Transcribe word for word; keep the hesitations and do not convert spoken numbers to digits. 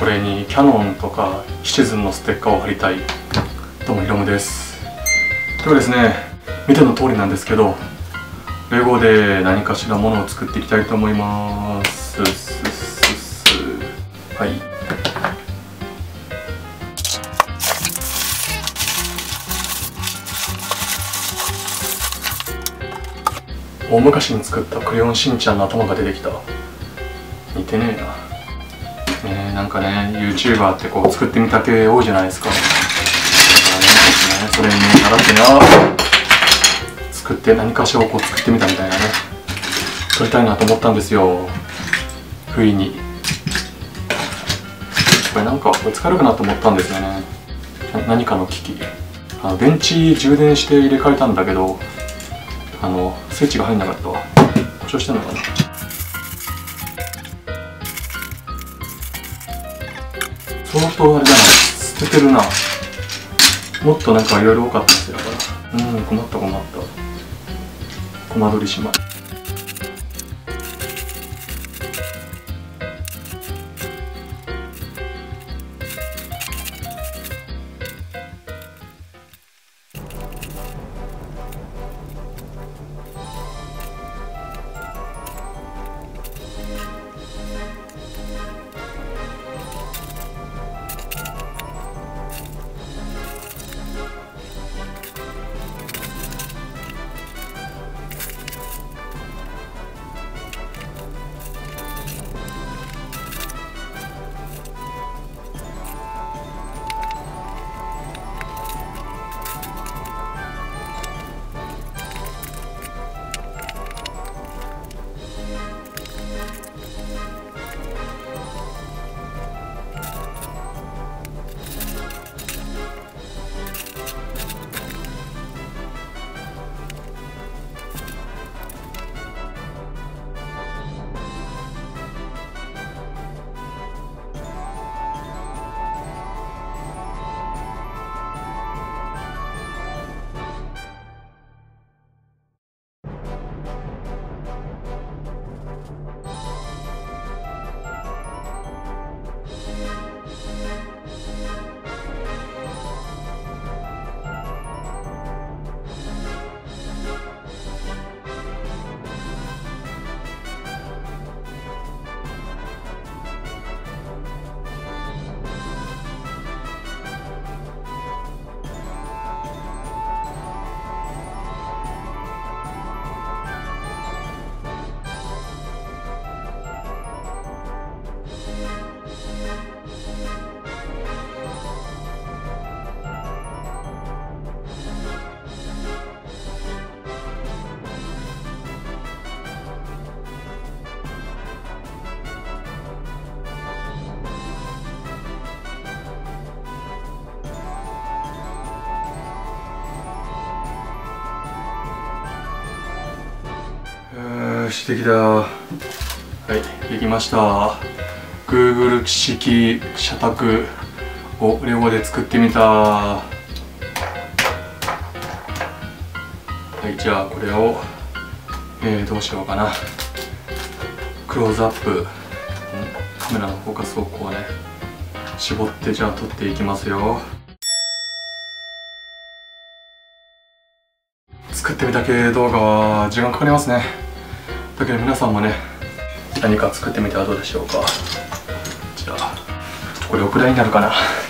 これにキャノンとかシチズンのステッカーを貼りたい。どうもヒロムです。今日はですね、見ての通りなんですけど、レゴで何かしらものを作っていきたいと思います。はい。大昔に作ったクレヨンしんちゃんの頭が出てきた。似てねえな。ねえ、なんかね、YouTuber ってこう作ってみた系多いじゃないですか。だからね、それに習ってな、作って何かしらをこう作ってみたみたいなね、撮りたいなと思ったんですよ。不意に。これなんかこれ使えるかなと思ったんですよね。何かの機器。あの電池充電して入れ替えたんだけど、あのスイッチが入んなかったわ。故障してんのかな。相当あれだな、捨ててるな。もっとなんかいろいろ多かったんですよ。だからうん、困った困った。コマ撮りします。よし、できた。はい、できました。Google 式社宅をレゴで作ってみた。はい、じゃあこれを、えー、どうしようかな。クローズアップ、カメラのフォーカスをこうね、絞ってじゃあ撮っていきますよ。作ってみた系動画は時間かかりますね。だけど皆さんもね、何か作ってみてはどうでしょうか。じゃあこれおくらいになるかな。